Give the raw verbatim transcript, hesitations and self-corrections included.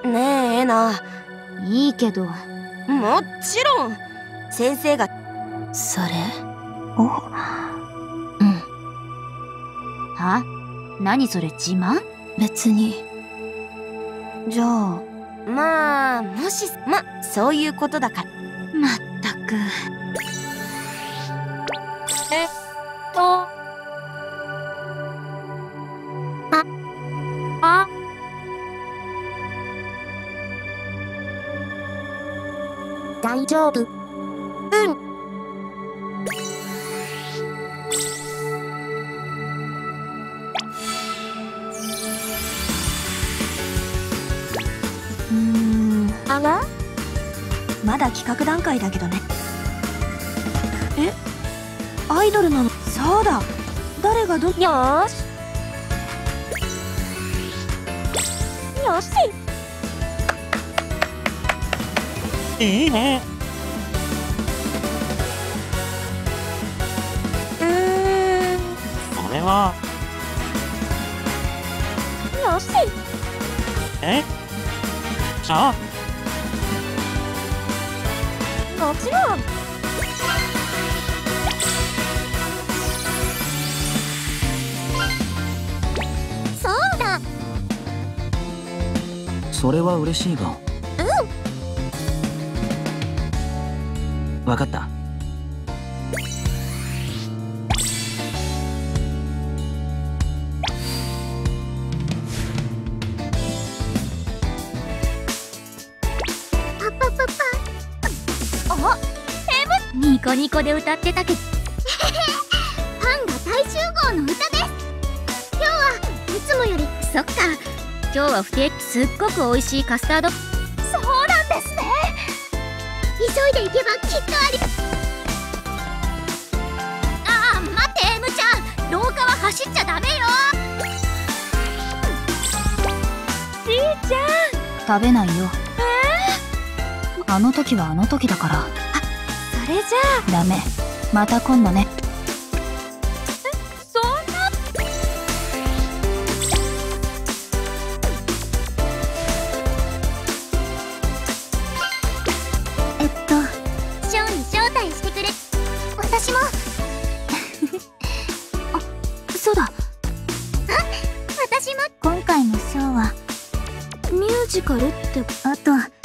ねえエナ。 いいけど。 もちろん先生が。 それおうんは？何それ自慢？別に。じゃあまあもしまそういうことだから。 まったく。 えっとああ大丈夫。うん。 うーん。 あら？ まだ企画段階だけどね。え？アイドルなの？そうだ。誰がど？ よーし。よし。 いいね。 うーん。 それは。 よし。 え？じゃあ。 もちろん。そうだ。 それは嬉しいが。うん。わかった。 パパパパ。あ、エム。 ニコニコで歌ってたけど。 パンが大集合の歌です。今日はいつもより。 そっか。今日は不定期すっごく美味しいカスタード。 そうなんですね。急いで行けばきっとあり。 ああ、待って、エムちゃん。廊下は走っちゃダメよ。 じいちゃん。 食べないよ。えー、あの時はあの時だから。あ、 それじゃあダメ。また今度ね。 そんな。 えっとショーに招待してくれ。私も。 あ、そうだ。 あ、私も。 今回のショーはミュージカルって。あと